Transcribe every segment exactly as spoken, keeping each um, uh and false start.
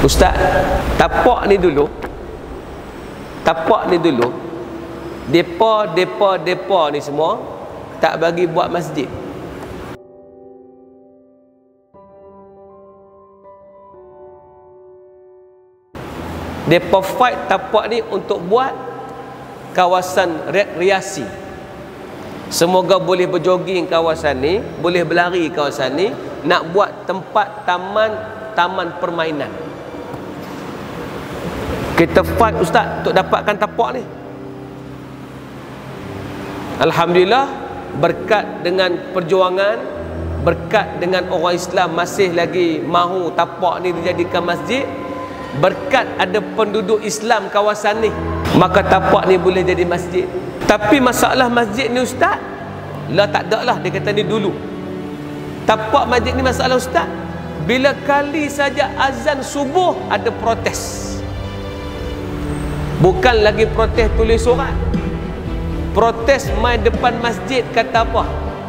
Ustaz, tapak ni dulu, tapak ni dulu, depa, depa, depa ni semua tak bagi buat masjid. Depa fight tapak ni untuk buat kawasan rekreasi. Semoga boleh berjoging kawasan ni, boleh berlari kawasan ni, nak buat tempat taman taman permainan. Kita fight ustaz untuk dapatkan tapak ni. Alhamdulillah, berkat dengan perjuangan, berkat dengan orang Islam masih lagi mahu tapak ni dijadikan masjid, berkat ada penduduk Islam kawasan ni, maka tapak ni boleh jadi masjid. Tapi masalah masjid ni ustaz, lah tak ada lah, dia kata ni dulu. Tapak masjid ni masalah ustaz, bila kali saja azan subuh ada protes. Bukan lagi protes tulis surat, protes main depan masjid. Kata apa?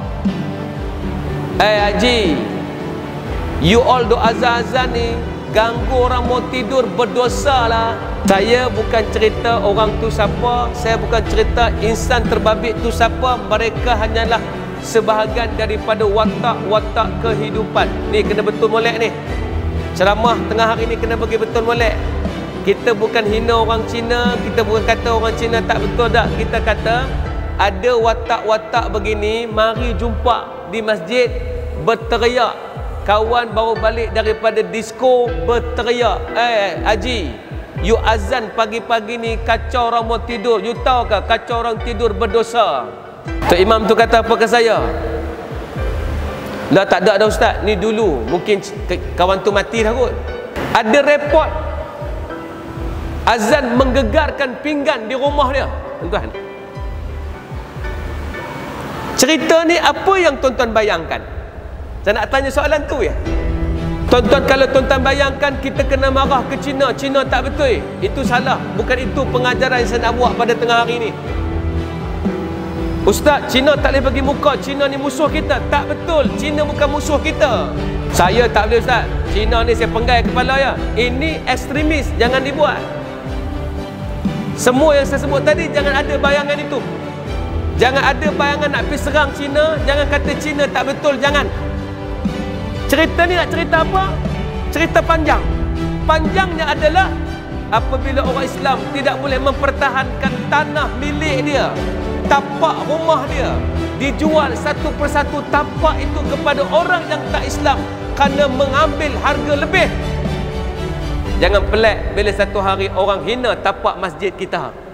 Eh haji, you all do azan-azan ni ganggu orang mau tidur, berdosa lah. Saya bukan cerita orang tu siapa, saya bukan cerita insan terbabit tu siapa. Mereka hanyalah sebahagian daripada watak-watak kehidupan. Ni kena betul molek ni. Ceramah tengah hari ni kena bagi betul molek. Kita bukan hina orang Cina, kita bukan kata orang Cina tak betul tak. Kita kata ada watak-watak begini, mari jumpa di masjid berteriak. Kawan baru balik daripada disko berteriak, eh haji, you azan pagi-pagi ni kacau orang mau tidur. You tahu ke kacau orang tidur berdosa? Tok Imam tu kata apa ke saya? Dah tak ada dah ustaz, ni dulu mungkin kawan tu mati dah kot. Ada report azan menggegarkan pinggan di rumah dia, tuan-tuan. Cerita ni apa yang tuan-tuan bayangkan? Saya nak tanya soalan tu ya. Tuan-tuan, kalau tuan-tuan bayangkan kita kena marah ke Cina, Cina tak betul, itu salah. Bukan itu pengajaran yang saya nak buat pada tengah hari ni. Ustaz, Cina tak boleh bagi muka, Cina ni musuh kita. Tak betul, Cina bukan musuh kita. Saya tak boleh ustaz, Cina ni saya penggai kepala ya. Ini ekstremis, jangan dibuat. Semua yang saya sebut tadi, jangan ada bayangan itu. Jangan ada bayangan nak pergi serang Cina. Jangan kata Cina tak betul, jangan. Cerita ni nak cerita apa? Cerita panjang. Panjangnya adalah apabila orang Islam tidak boleh mempertahankan tanah milik dia, tapak rumah dia, dijual satu persatu tapak itu kepada orang yang tak Islam kerana mengambil harga lebih. Jangan pelik bila satu hari orang hina tapak masjid kita.